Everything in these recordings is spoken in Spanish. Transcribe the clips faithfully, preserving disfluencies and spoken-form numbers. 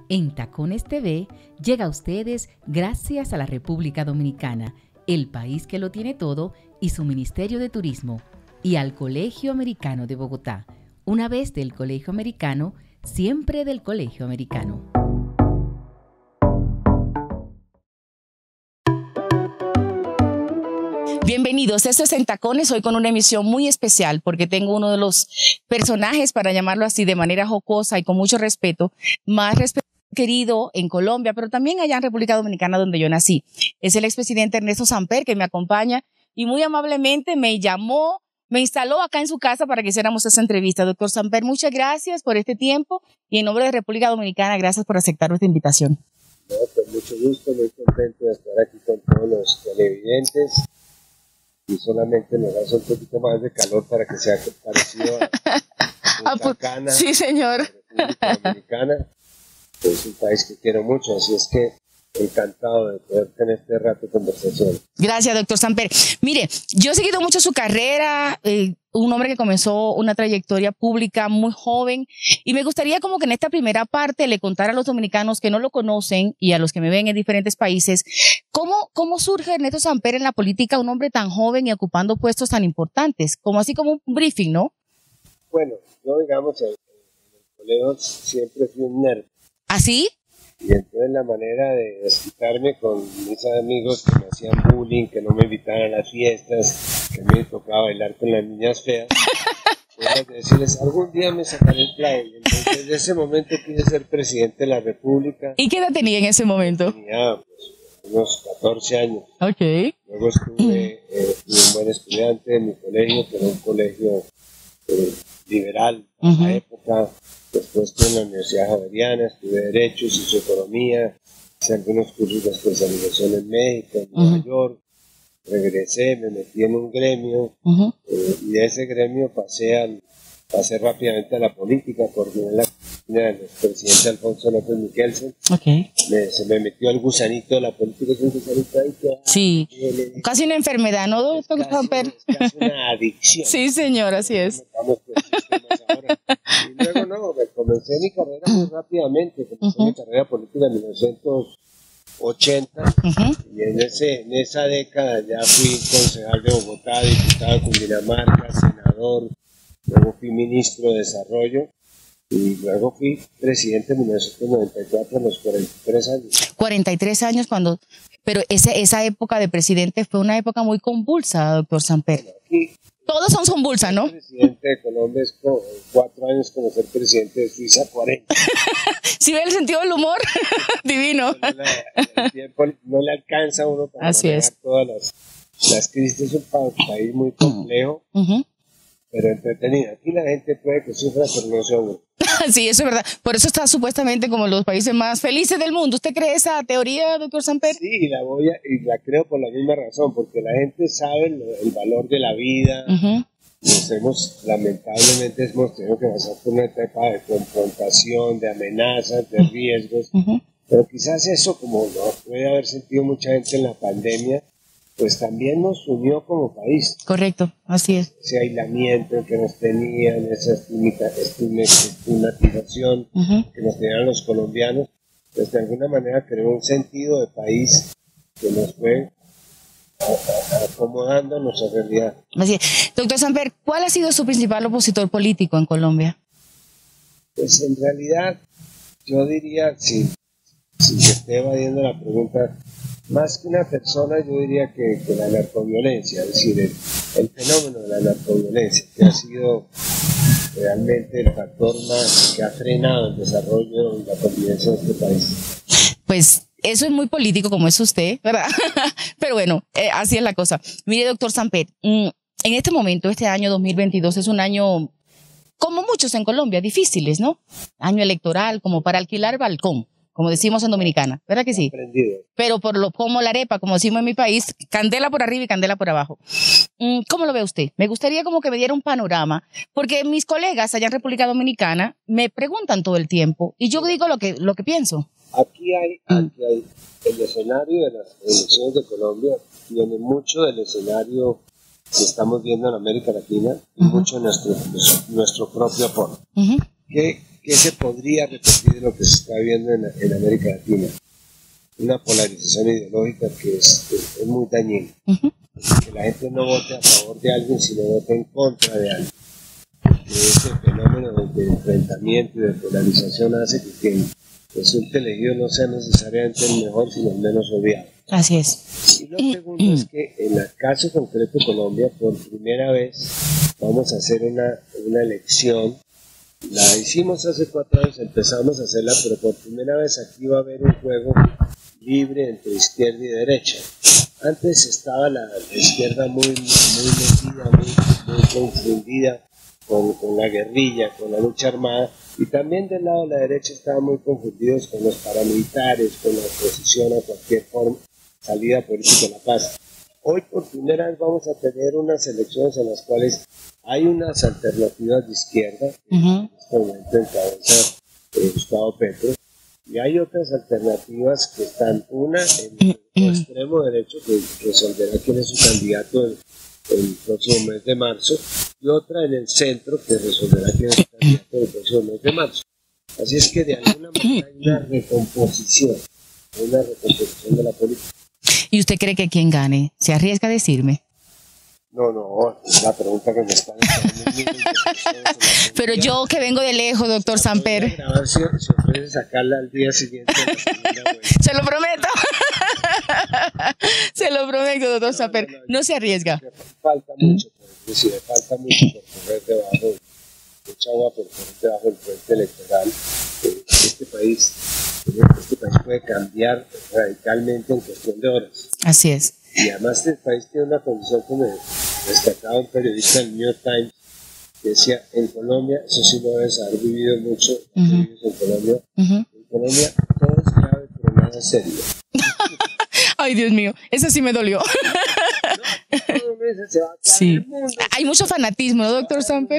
En Tacones T V llega a ustedes gracias a la República Dominicana, el país que lo tiene todo, y su Ministerio de Turismo, y al Colegio Americano de Bogotá. Una vez del Colegio Americano, siempre del Colegio Americano. Bienvenidos, esto es En Tacones, hoy con una emisión muy especial porque tengo uno de los personajes, para llamarlo así de manera jocosa y con mucho respeto, más respeto querido en Colombia, pero también allá en República Dominicana donde yo nací. Es el expresidente Ernesto Samper, que me acompaña y muy amablemente me llamó, me instaló acá en su casa para que hiciéramos esta entrevista. Doctor Samper, muchas gracias por este tiempo y en nombre de República Dominicana, gracias por aceptar nuestra invitación. No, con mucho gusto, muy contento de estar aquí con todos los televidentes. Y solamente nos hace un poquito más de calor para que sea parecido a, a Punta Cana. Sí, señor. La República Dominicana. Es un país que quiero mucho, así es que encantado de poder tener este rato de conversación. Gracias, doctor Samper. Mire, yo he seguido mucho su carrera, eh, un hombre que comenzó una trayectoria pública muy joven, y me gustaría como que en esta primera parte le contara a los dominicanos que no lo conocen y a los que me ven en diferentes países, cómo, cómo surge Ernesto Samper en la política, un hombre tan joven y ocupando puestos tan importantes, como así como un briefing, ¿no? Bueno, yo digamos, en, en el colegio siempre fui un nerd. ¿Así? Y entonces la manera de desquitarme con mis amigos que me hacían bullying, que no me invitaban a las fiestas, que me tocaba bailar con las niñas feas, era decirles, algún día me sacaré el clavo. Y entonces en ese momento quise ser presidente de la República. ¿Y qué edad tenía en ese momento? Tenía pues, unos catorce años. Ok. Luego estuve, eh, fui un buen estudiante en mi colegio, que era un colegio eh, liberal en uh-huh. la época. Después estuve en la Universidad Javeriana, estudié Derecho, hice Economía, hice algunos cursos de especialización en México, en uh-huh. Nueva York. Regresé, me metí en un gremio uh-huh. eh, y de ese gremio pasé, al, pasé rápidamente a la política, coordiné la del presidente Alfonso López Michelsen. Okay. Me, se me metió el gusanito de la política, es un gusanito ahí que, sí, y le, casi una enfermedad, ¿no, doctor Samper? Es casi una adicción. Sí, señor, así es. Vamos por sistemas ahora. Y luego no, me comencé mi carrera muy rápidamente, comencé uh-huh. mi carrera política en mil novecientos ochenta uh-huh. y en, ese, en esa década ya fui concejal de Bogotá, diputado de Cundinamarca, senador, luego fui ministro de Desarrollo y luego fui presidente en mil novecientos noventa y cuatro a los cuarenta y tres años. cuarenta y tres años cuando... Pero ese, esa época de presidente fue una época muy convulsa, doctor Samper. Bueno, aquí, todos son convulsas, ¿no? Ser presidente de Colombia es como cuatro años como ser presidente de Suiza, cuarenta. ¿Sí ve el sentido del humor? Divino. No, la, el tiempo no le alcanza a uno para Así manejar es. todas las, las crisis. Es un país muy complejo, uh-huh. pero entretenido. Aquí la gente puede que sufra, pero no se aburre. Sí, eso es verdad. Por eso está supuestamente como los países más felices del mundo. ¿Usted cree esa teoría, doctor Samper? Sí, la voy a, y la creo por la misma razón, porque la gente sabe el, el valor de la vida. Uh-huh. Nos hemos, lamentablemente, hemos tenido que pasar por una etapa de confrontación, de amenazas, de riesgos. Uh-huh. Pero quizás eso, como no puede haber sentido mucha gente en la pandemia, pues también nos unió como país. Correcto, así es. Ese aislamiento que nos tenían, esa estigmatización uh-huh. que nos tenían los colombianos, pues de alguna manera creó un sentido de país que nos fue acomodando a nuestra realidad. Así es. Doctor Samper, ¿cuál ha sido su principal opositor político en Colombia? Pues en realidad, yo diría, si, si se esté evadiendo la pregunta, más que una persona, yo diría que, que la narcoviolencia, es decir, el, el fenómeno de la narcoviolencia, que ha sido realmente el factor más que ha frenado el desarrollo y la convivencia de este país. Pues eso es muy político, como es usted, ¿verdad? Pero bueno, eh, así es la cosa. Mire, doctor Samper, en este momento, este año dos mil veintidós es un año, como muchos en Colombia, difíciles, ¿no? Año electoral, como para alquilar balcón, como decimos en Dominicana, ¿verdad que sí? Aprendido. Pero por lo como la arepa, como decimos en mi país, candela por arriba y candela por abajo. ¿Cómo lo ve usted? Me gustaría como que me diera un panorama, porque mis colegas allá en República Dominicana me preguntan todo el tiempo y yo digo lo que, lo que pienso. Aquí hay, aquí hay el escenario de las elecciones de Colombia, tiene mucho del escenario que estamos viendo en América Latina y uh-huh. mucho nuestro, nuestro propio aporte. Uh-huh. ¿Qué, ¿qué se podría repetir de lo que se está viendo en, en América Latina? Una polarización ideológica que es, es, es muy dañina. Uh-huh. Que la gente no vote a favor de alguien, sino vote en contra de alguien. Que ese fenómeno de enfrentamiento y de polarización hace que quien resulte elegido no sea necesariamente el mejor, sino el menos odiado. Así es. Y lo segundo es que en el caso concreto de Colombia, por primera vez vamos a hacer una, una elección. La hicimos hace cuatro años, empezamos a hacerla, pero por primera vez aquí va a haber un juego libre entre izquierda y derecha. Antes estaba la, la izquierda muy, muy metida, muy, muy confundida con, con la guerrilla, con la lucha armada, y también del lado de la derecha estaban muy confundidos con los paramilitares, con la oposición a cualquier forma, salida política de la paz. Hoy por primera vez vamos a tener unas elecciones en las cuales hay unas alternativas de izquierda, uh-huh. En este momento encabeza eh, Gustavo Petro, y hay otras alternativas que están, una en el extremo derecho, que resolverá quién es su candidato el, el próximo mes de marzo, y otra en el centro, que resolverá quién es su candidato el próximo mes de marzo. Así es que de alguna manera hay una recomposición, una recomposición de la política. ¿Y usted cree que quien gane? ¿Se arriesga a decirme? No, no, es la pregunta que me están haciendo. Pero yo que vengo de lejos, doctor Samper. A ver si se ofrece sacarla al día siguiente. Se lo prometo. Se lo prometo, doctor no, Samper. No, no, no se arriesga. Falta mucho, por decir, falta mucho por correr debajo, mucha agua por correr debajo del puente electoral. Este país, este país puede cambiar radicalmente en cuestión de horas. Así es. Y además el país tiene una condición que me destacaba un periodista del New York Times, que decía, en Colombia, eso sí lo debes haber vivido mucho, uh-huh. en Colombia, uh-huh. en Colombia todo es grave, pero nada es serio. Ay, Dios mío, eso sí me dolió. No, todo meses se va a sí. El mundo. Hay mucho fanatismo, ¿no, doctor Samper?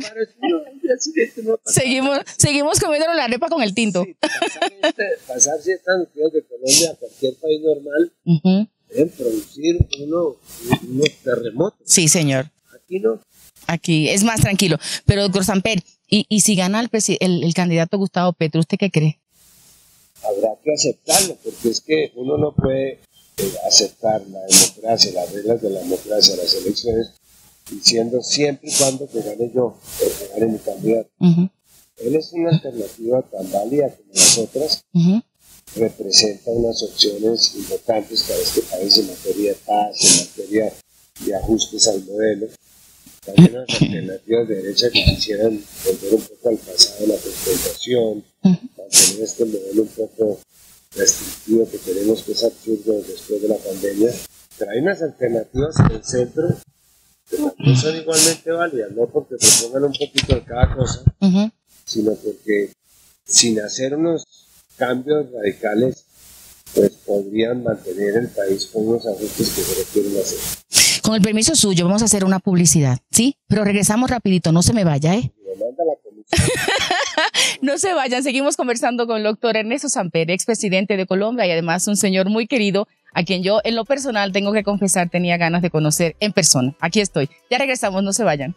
No, seguimos, seguimos comiendo la arepa con el tinto. Sí, pasar, este, pasar ciertas noticias de Colombia a cualquier país normal, uh-huh. deben producir uno, unos terremotos. Sí, señor. Aquí no. Aquí es más tranquilo. Pero, doctor Samper, ¿y, y si gana el, el, el candidato Gustavo Petro, usted qué cree? Habrá que aceptarlo, porque es que uno no puede eh, aceptar la democracia, las reglas de la democracia, las elecciones, diciendo siempre y cuando que gane yo, o que gane mi candidato. Uh-huh. Él es una alternativa tan válida como las otras. Uh-huh. Representa unas opciones importantes para este país en materia de paz, en materia de ajustes al modelo. También unas alternativas de derecha que quisieran volver un poco al pasado de la confrontación, mantener este modelo un poco restrictivo que tenemos, que es absurdo después de la pandemia. Pero hay unas alternativas en el centro que también son igualmente válidas, no porque propongan un poquito de cada cosa, uh-huh. sino porque sin hacer unos cambios radicales, pues podrían mantener el país con unos ajustes que se requieren hacer. Con el permiso suyo, vamos a hacer una publicidad, ¿sí? Pero regresamos rapidito, no se me vaya, ¿eh? Me manda la comisión. No se vayan, seguimos conversando con el doctor Ernesto Samper, expresidente de Colombia y además un señor muy querido, a quien yo en lo personal tengo que confesar tenía ganas de conocer en persona. Aquí estoy. Ya regresamos, no se vayan.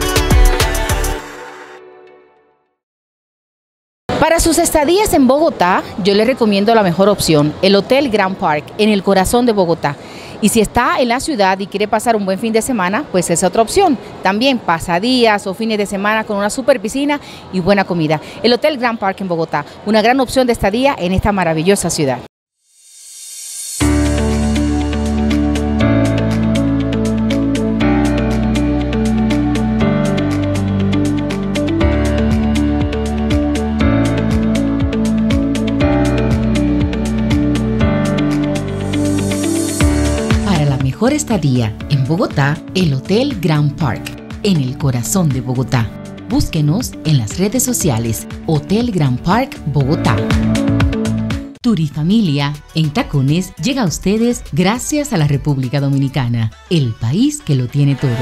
Para sus estadías en Bogotá, yo les recomiendo la mejor opción, el Hotel Grand Park, en el corazón de Bogotá. Y si está en la ciudad y quiere pasar un buen fin de semana, pues es otra opción. También pasadías o fines de semana con una super piscina y buena comida. El Hotel Grand Park en Bogotá, una gran opción de estadía en esta maravillosa ciudad. Mejor estadía en Bogotá, el Hotel Grand Park, en el corazón de Bogotá. Búsquenos en las redes sociales, Hotel Grand Park Bogotá. Turifamilia en Tacones llega a ustedes gracias a la República Dominicana, el país que lo tiene todo.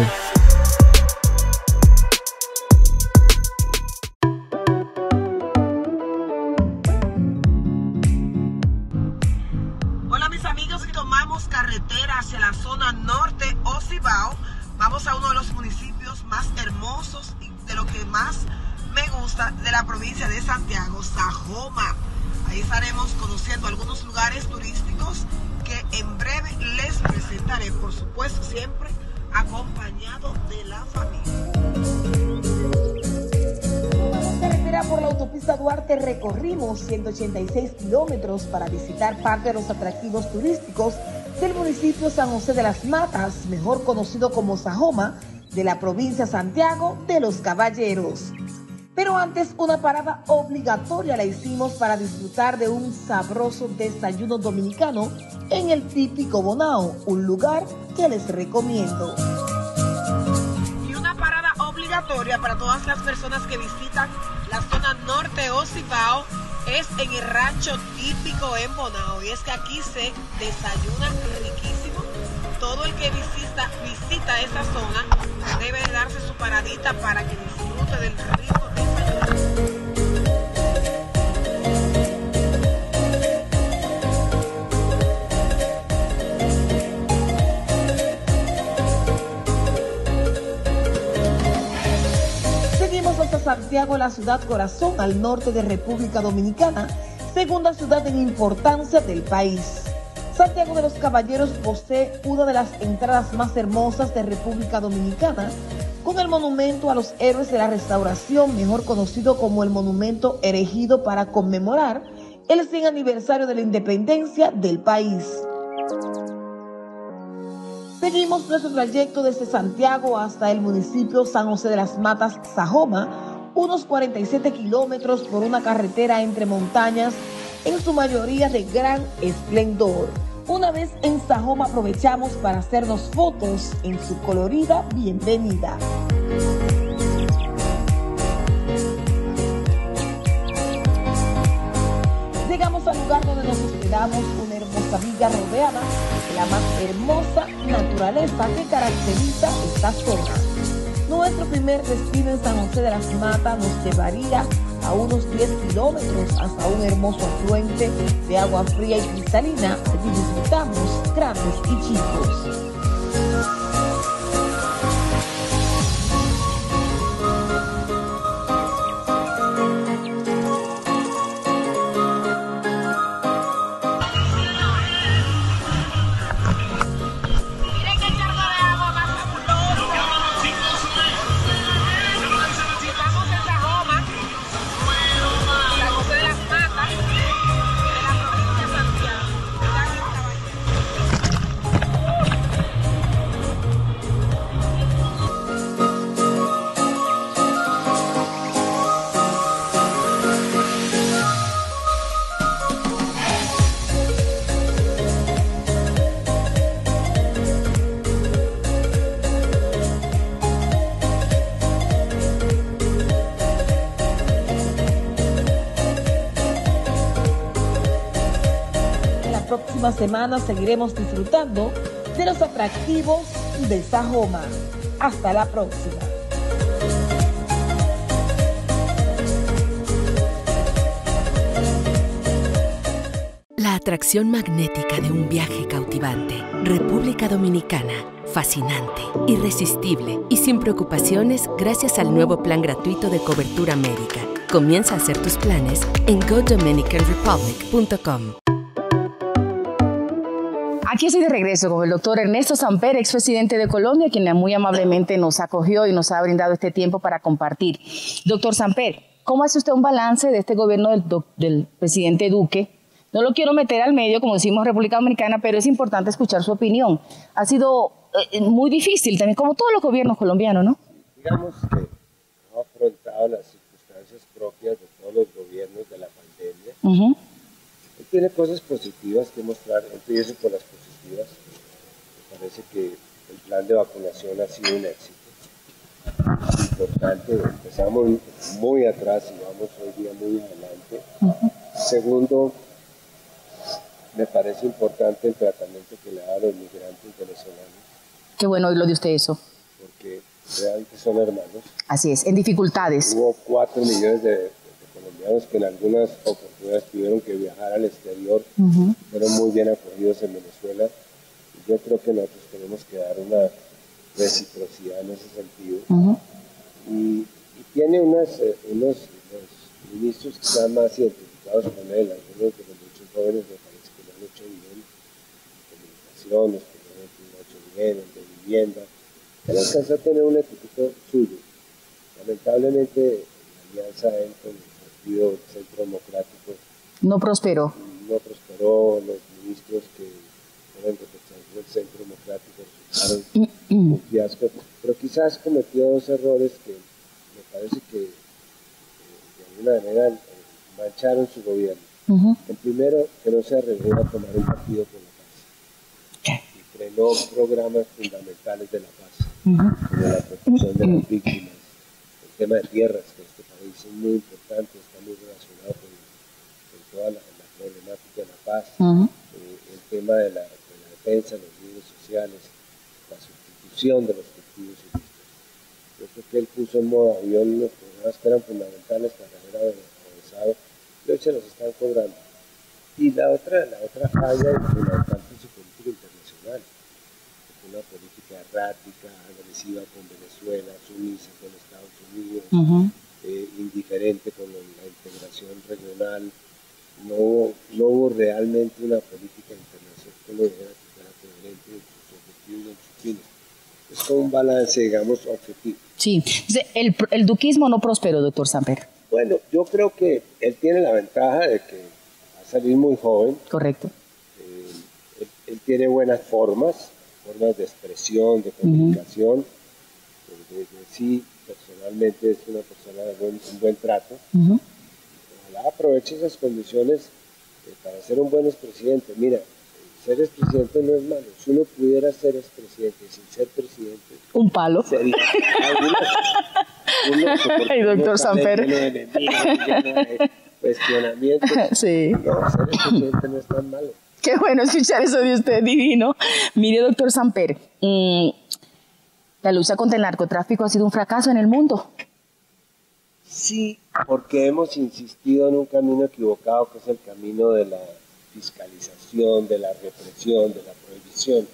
Hola mis amigos, tomamos carretera hacia la zona norte o Cibao. Vamos a uno de los municipios más hermosos y de lo que más me gusta. costa de la provincia de Santiago, Sajoma. Ahí estaremos conociendo algunos lugares turísticos que en breve les presentaré, por supuesto, siempre acompañado de la familia. Carretera por la autopista Duarte recorrimos ciento ochenta y seis kilómetros para visitar parte de los atractivos turísticos del municipio San José de las Matas, mejor conocido como Sajoma, de la provincia Santiago de los Caballeros. Pero antes, una parada obligatoria la hicimos para disfrutar de un sabroso desayuno dominicano en el típico Bonao, un lugar que les recomiendo. Y una parada obligatoria para todas las personas que visitan la zona norte o Cibao es en el rancho típico en Bonao. Y es que aquí se desayuna riquísimo. Todo el que visita, visita esa zona debe de darse su paradita para que disfrute del rico desayuno. Seguimos hasta Santiago, la ciudad corazón al norte de República Dominicana, segunda ciudad en importancia del país. Santiago de los Caballeros posee una de las entradas más hermosas de República Dominicana, con el monumento a los héroes de la Restauración, mejor conocido como el monumento erigido para conmemorar el cien aniversario de la independencia del país. Seguimos nuestro trayecto desde Santiago hasta el municipio San José de las Matas, Sajoma, unos cuarenta y siete kilómetros por una carretera entre montañas, en su mayoría de gran esplendor. Una vez en Sajoma aprovechamos para hacernos fotos en su colorida bienvenida. Llegamos al lugar donde nos esperamos, una hermosa villa rodeada de la más hermosa naturaleza que caracteriza esta zona. Nuestro primer destino en San José de las Matas nos llevaría a unos diez kilómetros hasta un hermoso afluente de agua fría y cristalina. Allí disfrutamos grandes y chicos. Próxima semana seguiremos disfrutando de los atractivos de Sajoma. Hasta la próxima. La atracción magnética de un viaje cautivante. República Dominicana. Fascinante, irresistible y sin preocupaciones gracias al nuevo plan gratuito de cobertura médica. Comienza a hacer tus planes en go dominican republic punto com. Aquí estoy de regreso con el doctor Ernesto Samper, expresidente de Colombia, quien muy amablemente nos acogió y nos ha brindado este tiempo para compartir. Doctor Samper, ¿cómo hace usted un balance de este gobierno del, del presidente Duque? No lo quiero meter al medio, como decimos República Dominicana, pero es importante escuchar su opinión. Ha sido eh, muy difícil también, como todos los gobiernos colombianos, ¿no? Digamos que ha afrontado las circunstancias propias de todos los gobiernos de la pandemia. Uh-huh. Tiene cosas positivas que mostrar, empiezo por las positivas. Me parece que el plan de vacunación ha sido un éxito importante. Empezamos muy atrás y vamos hoy día muy adelante. Uh-huh. Segundo, me parece importante el tratamiento que le da a los migrantes venezolanos. Qué bueno oírlo de usted eso. Porque realmente son hermanos. Así es, en dificultades. Hubo cuatro millones de, de colombianos que en algunas oportunidades tuvieron que viajar al exterior, uh-huh. fueron muy bien acogidos en Venezuela. Y yo creo que nosotros tenemos que dar una reciprocidad en ese sentido. Uh-huh. y, y tiene unas, eh, unos ministros que están más identificados con él, algunos de los muchos jóvenes me parece que lo han hecho bien, comunicaciones, que lo han hecho bien, el de vivienda, él alcanzó a tener un ejecutivo suyo. Lamentablemente, la alianza él con el Partido Centro Democrático no prosperó. No prosperó, los ministros que fueron representantes del Centro Democrático resultaron mm-hmm. un fiasco, pero quizás cometió dos errores que me parece que eh, de alguna manera eh, mancharon su gobierno. Uh-huh. El primero, que no se arriesgó a tomar un partido por la paz. Okay. Y frenó programas fundamentales de la paz, uh-huh. como la protección de las víctimas, el tema de tierras, que en este país es muy importante, está muy relacionado con, con toda la, la problemática de la paz, uh-huh. eh, el tema de la, de la defensa de los líderes sociales, la sustitución de los cultivos ilícitos. Yo creo que él puso en modo avión los programas que eran fundamentales para haber avanzado, y hoy se los están cobrando. Y la otra, la otra falla es fundamental en su política internacional, una política errática, agresiva con Venezuela, sumisa con Estados Unidos, uh-huh. eh, indiferente con la integración regional. No hubo, no hubo realmente una política internacional que lo dijera que fuera coherente en sus objetivos y en sus fines. Es como un balance, digamos, objetivo. Sí, el, el duquismo no prosperó, doctor Samper. Bueno, yo creo que él tiene la ventaja de que va a salir muy joven. Correcto. Eh, él, él tiene buenas formas, formas de expresión, de comunicación. Uh-huh. de, de, sí, personalmente es una persona de buen, un buen trato. Uh-huh. Ojalá aproveche esas condiciones eh, para ser un buen expresidente. Mira, ser expresidente no es malo. Si uno pudiera ser expresidente sin ser presidente... Un palo. Sería algunas... Ay, doctor Samper. Lleno de enemigos, lleno de cuestionamientos. Sí. No, ser expresidente no es tan malo. Qué bueno escuchar eso de usted, divino. Mire, doctor Samper, mmm, la lucha contra el narcotráfico ha sido un fracaso en el mundo. Sí, porque hemos insistido en un camino equivocado, que es el camino de la fiscalización, de la represión, de la prohibición.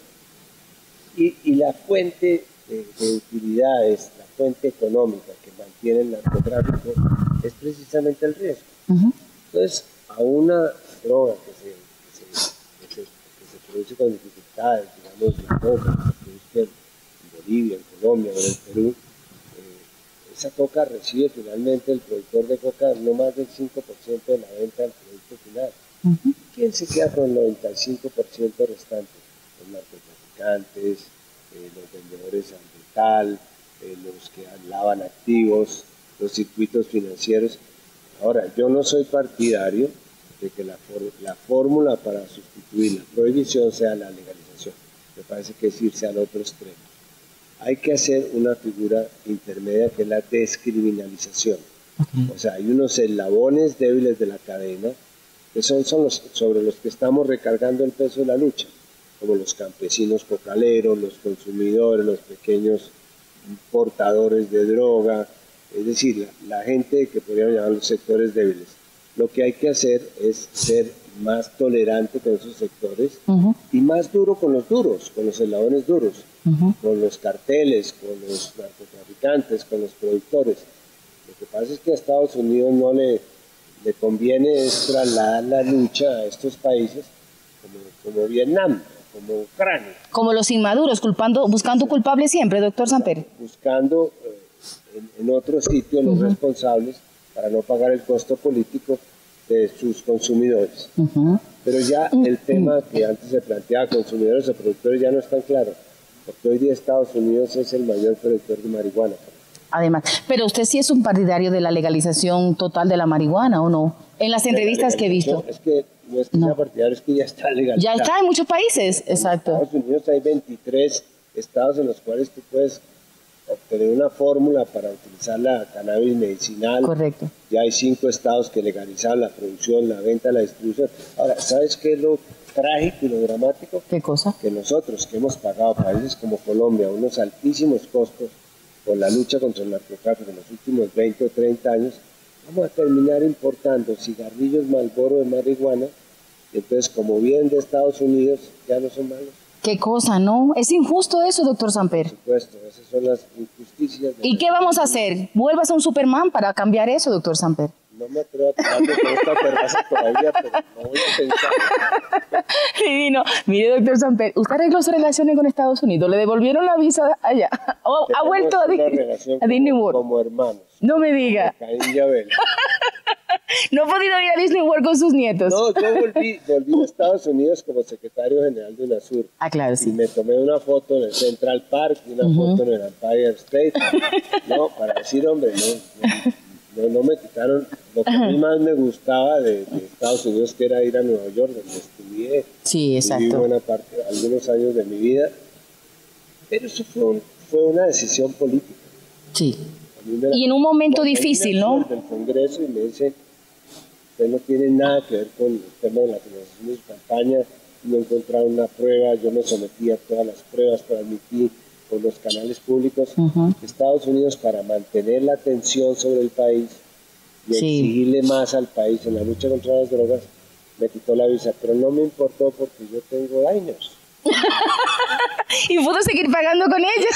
Y, y la fuente de, de utilidades, la fuente económica que mantiene el narcotráfico es precisamente el riesgo. Uh-huh. Entonces, a una droga que se, que se, que se, que se produce con dificultades, digamos la coca, que se produce en Bolivia, en Colombia o en el Perú, eh, esa coca recibe finalmente el productor de coca no más del cinco por ciento de la venta del producto final. Uh-huh. ¿Quién se queda con el noventa y cinco por ciento restante? Los narcotraficantes, eh, los vendedores al metal, eh, los que lavan activos, los circuitos financieros. Ahora, yo no soy partidario de que la, for la fórmula para sustituir la prohibición sea la legalización. Me parece que es irse al otro extremo. Hay que hacer una figura intermedia que es la descriminalización. Uh-huh. O sea, hay unos eslabones débiles de la cadena que son, son los, sobre los que estamos recargando el peso de la lucha, como los campesinos cocaleros, los consumidores, los pequeños portadores de droga, es decir, la, la gente que podríamos llamar los sectores débiles. Lo que hay que hacer es ser más tolerante con esos sectores uh-huh. y más duro con los duros, con los eslabones duros, uh-huh. con los carteles, con los narcotraficantes, con los productores. Lo que pasa es que a Estados Unidos no le... le conviene es trasladar la lucha a estos países como, como Vietnam, como Ucrania. Como los inmaduros, culpando, buscando culpables siempre, doctor Samper. Buscando eh, en, en otros sitios los uh-huh. responsables para no pagar el costo político de sus consumidores. Uh-huh. Pero ya uh-huh. el tema que antes se planteaba, consumidores o productores, ya no es tan claro, porque hoy día Estados Unidos es el mayor productor de marihuana. Además, pero usted sí es un partidario de la legalización total de la marihuana, ¿o no? En las entrevistas que he visto. Es que no es que no. sea partidario, es que ya está legalizado. Ya está en muchos países, en exacto. En Estados Unidos hay veintitrés estados en los cuales tú puedes obtener una fórmula para utilizar la cannabis medicinal. Correcto. Ya hay cinco estados que legalizaron la producción, la venta, la distribución. Ahora, ¿sabes qué es lo trágico y lo dramático? ¿Qué cosa? Que nosotros, que hemos pagado países como Colombia unos altísimos costos por la lucha contra el narcotráfico en los últimos veinte o treinta años, vamos a terminar importando cigarrillos Marlboro de marihuana, y entonces como vienen de Estados Unidos, ya no son malos. ¿Qué cosa, no? Es injusto eso, doctor Samper. Por supuesto, esas son las injusticias. ¿Y qué vamos a hacer? ¿Vuelvas a un Superman para cambiar eso, doctor Samper? no me atrevo a tomarme con esta terraza todavía, pero no voy a pensar. Divino. Mire, doctor Samper, ¿usted arregló su relaciones con Estados Unidos? ¿Le devolvieron la visa allá? ¿O ha vuelto a, una Di- relación a Disney como, World? como hermanos. No me diga. Caín y Abel. ¿No ha podido ir a Disney World con sus nietos? No, yo volví, volví a Estados Unidos como secretario general de UNASUR. Ah, claro, Y sí. me tomé una foto en el Central Park y una Ujú. foto en el Empire State. No, para decir, hombre, no, no, no me quitaron lo que a mí más me gustaba de, de Estados Unidos, que era ir a Nueva York, donde estudié. Sí, Viví exacto. buena parte, algunos años de mi vida. Pero eso fue, un- fue una decisión política. Sí. A mí me la- Y en un momento cuando difícil, vine ¿no? Del Congreso y me dice, usted no tiene nada que ver con el tema de la financiación de su campaña, no encontraron una prueba, yo me sometí a todas las pruebas, transmití por los canales públicos. Ujú. Estados Unidos, para mantener la atención sobre el país y Sí. exigirle más al país en la lucha contra las drogas, me quitó la visa, pero no me importó porque yo tengo años. Y pudo seguir pagando con ellos.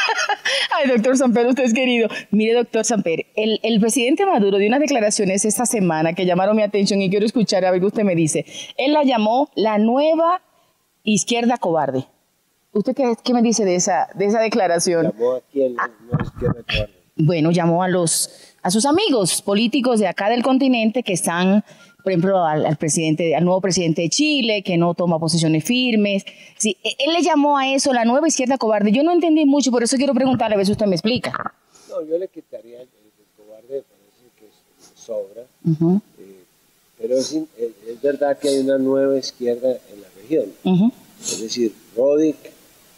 Ay, doctor Samper, usted es querido. Mire, doctor Samper, el, el presidente Maduro dio unas declaraciones esta semana que llamaron mi atención y quiero escuchar a ver qué usted me dice. Él la llamó la nueva izquierda cobarde. ¿Usted qué, qué me dice de esa, de esa declaración? Llamó aquí en la nueva izquierda cobarde. Bueno, llamó a los a sus amigos políticos de acá del continente que están, por ejemplo, al, al presidente, al nuevo presidente de Chile, que no toma posiciones firmes. Sí, e- él le llamó a eso la nueva izquierda cobarde. Yo no entendí mucho, por eso quiero preguntarle a ver si usted me explica. No, yo le quitaría el, el cobarde, me parece que es- sobra. Ujú, Eh, pero es, in- es- es verdad que hay una nueva izquierda en la región. ujú, Es decir, Rodic eh,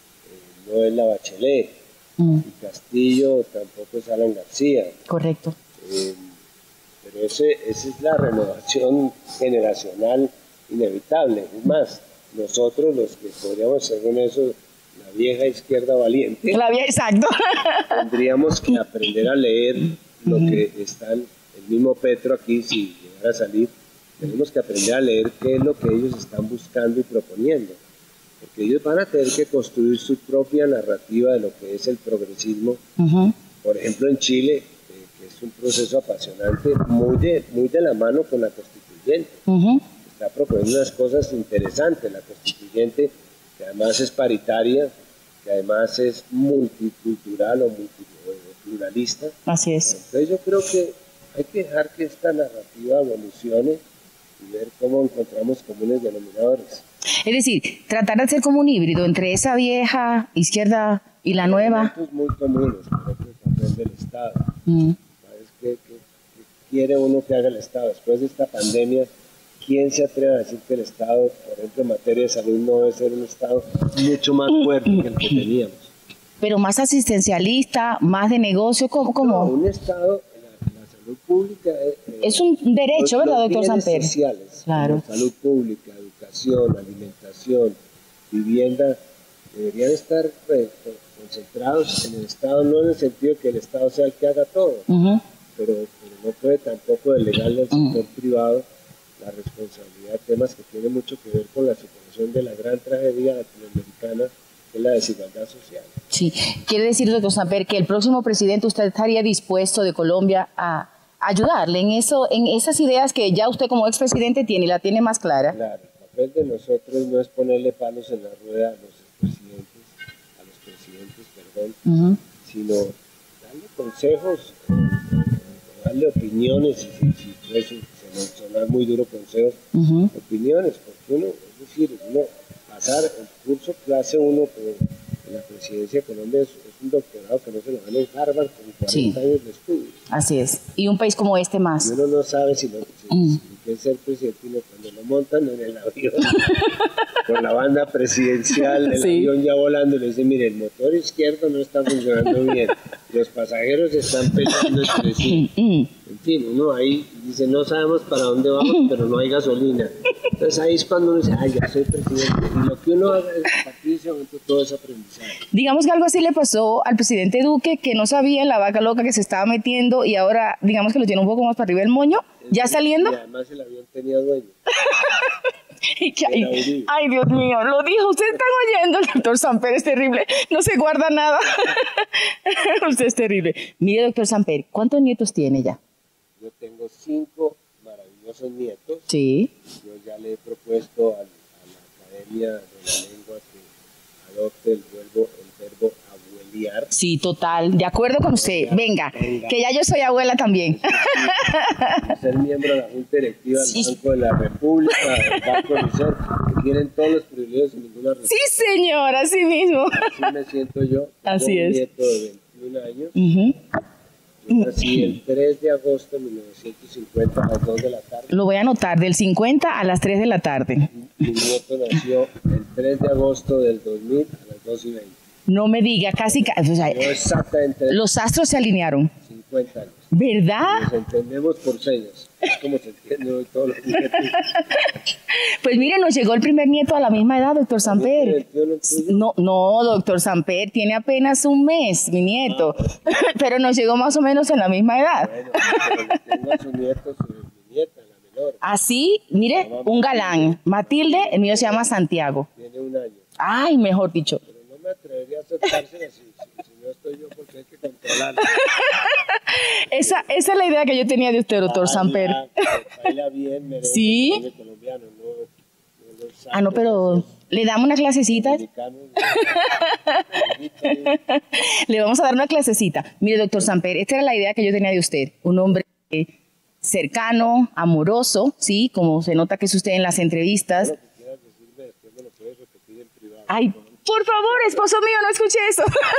no es la Bachelet, ujú. y Castillo tampoco es Alan García. Correcto. Eh, pero ese, esa es la renovación generacional inevitable. Es más, nosotros los que podríamos ser con eso, la vieja izquierda valiente, La vía, exacto. tendríamos que aprender a leer lo que están, el mismo Petro aquí, si llegara a salir, tenemos que aprender a leer qué es lo que ellos están buscando y proponiendo. Porque ellos van a tener que construir su propia narrativa de lo que es el progresismo. Ujú, Por ejemplo, en Chile, eh, que es un proceso apasionante, muy de, muy de la mano con la constituyente. ujú. Está proponiendo unas cosas interesantes, la constituyente, que además es paritaria, que además es multicultural o, multi, o pluralista. Así es. Entonces yo creo que hay que dejar que esta narrativa evolucione y ver cómo encontramos comunes denominadores. Es decir, tratar de hacer como un híbrido entre esa vieja izquierda y la nueva. Elementos muy comunes, por ejemplo, el papel del Estado. Mm. ¿Sabes qué, qué- qué quiere uno que haga el Estado? Después de esta pandemia, ¿quién se atreve a decir que el Estado, por ejemplo, en materia de salud, no debe ser un Estado mucho más fuerte que el que teníamos? Pero más asistencialista, más de negocio, ¿cómo? No, cómo? un Estado, la, la salud pública... eh, eh, Es un derecho, los- ¿verdad, los doctor bienes Samper? sociales, Claro. como salud pública, educación, alimentación, vivienda, deberían estar eh, concentrados en el Estado, no en el sentido que el Estado sea el que haga todo, Ujú. pero, pero no puede tampoco delegarle al sector privado la responsabilidad de temas que tienen mucho que ver con la superación de la gran tragedia latinoamericana, que es la desigualdad social. Sí, quiere decir, doctor Samper, que el próximo presidente usted estaría dispuesto de Colombia a ayudarle en eso, en esas ideas que ya usted como expresidente tiene y la tiene más clara. Claro, el papel de nosotros no es ponerle palos en la rueda a los expresidentes, a los presidentes, perdón, Ujú. sino darle consejos, darle opiniones, y si, si puede sonar muy duro consejos, Ujú. opiniones, porque uno, es decir, uno pasar el curso clase uno en la presidencia de Colombia es, es un doctorado que no se lo dan en Harvard con cuarenta Sí. años de estudio. Así es. Y un país como este Y más. uno no sabe si lo si, Mm. si quiere ser presidente, y no, cuando lo montan en el avión con la banda presidencial, el Sí. avión ya volando, y le dicen, mire, el motor izquierdo no está funcionando bien, los pasajeros están peleando entre sí. Mm. En fin, uno ahí dice, no sabemos para dónde vamos, pero no hay gasolina. Entonces ahí es cuando uno dice, ay, ya soy presidente. Y lo que uno haga es, a partir de ese momento, todo es aprendizaje. Digamos que algo así le pasó al presidente Duque, que no sabía en la vaca loca que se estaba metiendo y ahora, digamos que lo tiene un poco más para arriba el moño, ya saliendo. Y además el avión tenía dueño. Y que- ay, Era Uribe. ay, Dios mío, lo dijo, ustedes están oyendo, el doctor Samper es terrible, no se guarda nada. Usted es terrible. Mire, doctor Samper, ¿cuántos nietos tiene ya? yo tengo cinco maravillosos nietos. Sí. Yo ya le he propuesto a, a la Academia de la Lengua que adopte el verbo, el verbo abuelear. Sí, total, de acuerdo con usted. Venga, Venga. que ya yo soy abuela también. Ser miembro de la Junta Directiva del sí. Banco de la República, del Banco Reserve, que tienen todos los privilegios y ninguna responsabilidad. Sí, señor, así mismo. Así me siento yo. Así es. Un nieto de veintiún años. Uh-huh. Yo nací el tres de agosto de mil novecientos cincuenta a las dos de la tarde. Lo voy a anotar, del cincuenta a las tres de la tarde. Mi nieto nació el tres de agosto del dos mil a las dos y veinte. No me diga, casi... O sea, yo exactamente. Los astros se alinearon. cincuenta años. ¿Verdad? Nos entendemos por señas. Es como se entiende hoy todos los nietos. Pues mire, nos llegó el primer nieto a la misma edad, doctor Samper. No, no, doctor Samper, tiene apenas un mes, mi nieto. Ah, pero nos llegó más o menos en la misma edad. Bueno, pero le tengo a su nieto, su, mi nieta, la menor. Así, mire, un galán. Matilde, el mío se llama Santiago. Tiene un año. Ay, mejor dicho. Pero no me atrevería a acercarse así. Si no estoy yo, porque hay que controlarlo. Esa, esa es la idea que yo tenía de usted, doctor Samper. Baila bien, merengue, ¿sí? Colombiano, no, no los ah, no, pero ¿le damos una clasecita? Le vamos a dar una clasecita. Mire, doctor Samper, esta era la idea que yo tenía de usted. Un hombre cercano, amoroso, ¿sí? Como se nota que es usted en las entrevistas. Bueno, que quieras decirme, después me lo puedes repetir en privado. Ay, por favor, esposo mío, no escuche eso.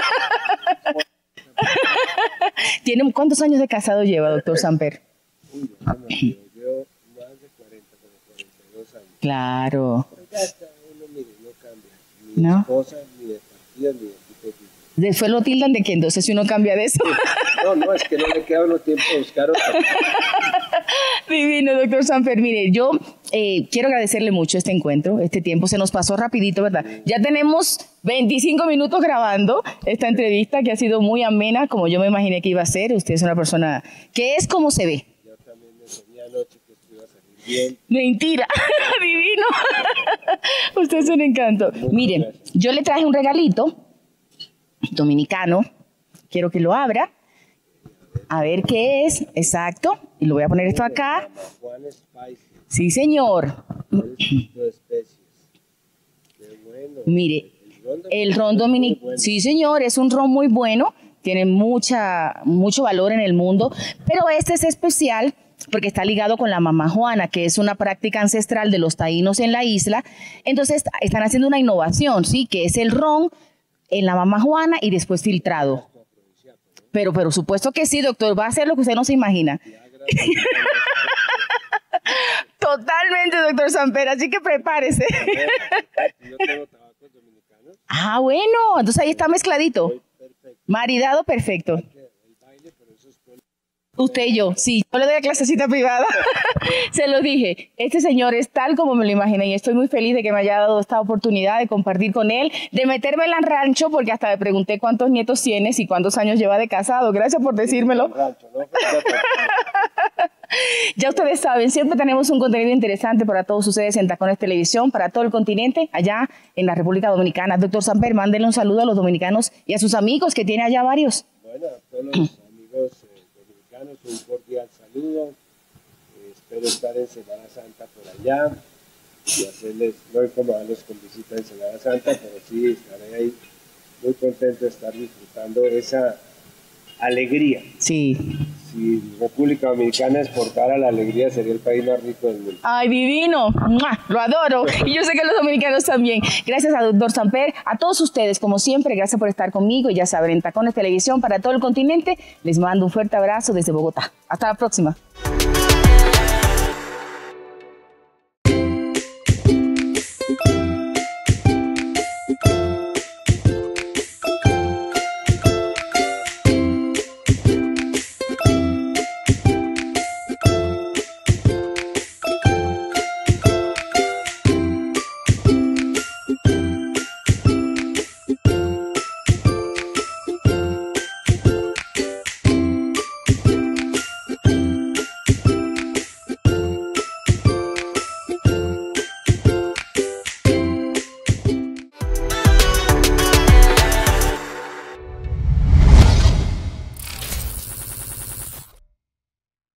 ¿Tiene cuántos años de casado lleva, doctor Samper? Uy, yo, no, yo llevo más de cuarenta, como cuarenta y dos años. Claro. Pero ya está, uno, mire, no cambia. Ni ¿no? de esposa, ni de partido, ni de tipo de tipo. Después lo tildan de que entonces si uno cambia de eso. No, no, es que no le queda uno tiempo de buscar otra. Divino, doctor Samper. Mire, yo eh, quiero agradecerle mucho este encuentro, este tiempo se nos pasó rapidito, ¿verdad? Sí. Ya tenemos veinticinco minutos grabando esta entrevista que ha sido muy amena, como yo me imaginé que iba a ser. Usted es una persona que es como se ve. Yo también me soñé anoche que esto iba a salir bien. Mentira, divino. Usted es un encanto. Muchas Miren, gracias. Yo le traje un regalito dominicano, quiero que lo abra. A ver qué es, exacto. Y lo voy a poner esto acá. Sí, señor. Mire, el ron dominicano. Sí, señor, es un ron muy bueno. Tiene mucha, mucho valor en el mundo. Pero este es especial porque está ligado con la mamá Juana, que es una práctica ancestral de los taínos en la isla. Entonces, están haciendo una innovación, ¿sí? Que es el ron en la mamá Juana y después filtrado. Pero, pero supuesto que sí, doctor, va a hacer lo que usted no se imagina. Totalmente, doctor Samper, así que prepárese. Yo tengo tabacos dominicanos. Ah, bueno, entonces ahí está mezcladito. Maridado perfecto. Usted y yo, sí, yo le doy la clasecita privada. Se lo dije, este señor es tal como me lo imaginé y estoy muy feliz de que me haya dado esta oportunidad de compartir con él, de meterme en el rancho, porque hasta le pregunté cuántos nietos tienes y cuántos años lleva de casado. Gracias por decírmelo. Ya ustedes saben, siempre tenemos un contenido interesante para todos ustedes en Tacones Televisión, para todo el continente, allá en la República Dominicana. Doctor Samper, mándele un saludo a los dominicanos y a sus amigos, que tiene allá varios. Bueno, a todos los amigos eh, dominicanos, un cordial saludo. Eh, espero estar en Semana Santa por allá y hacerles, no incomodarlos con visita en Semana Santa, pero sí estaré ahí muy contento de estar disfrutando esa alegría. Sí. Si República Dominicana exportara la alegría, sería el país más rico del mundo. ¡Ay, divino! ¡Mua! Lo adoro. Y yo sé que los dominicanos también. Gracias a doctor Samper, a todos ustedes, como siempre, gracias por estar conmigo. Y ya saben, en Tacones Televisión para todo el continente, les mando un fuerte abrazo desde Bogotá. Hasta la próxima.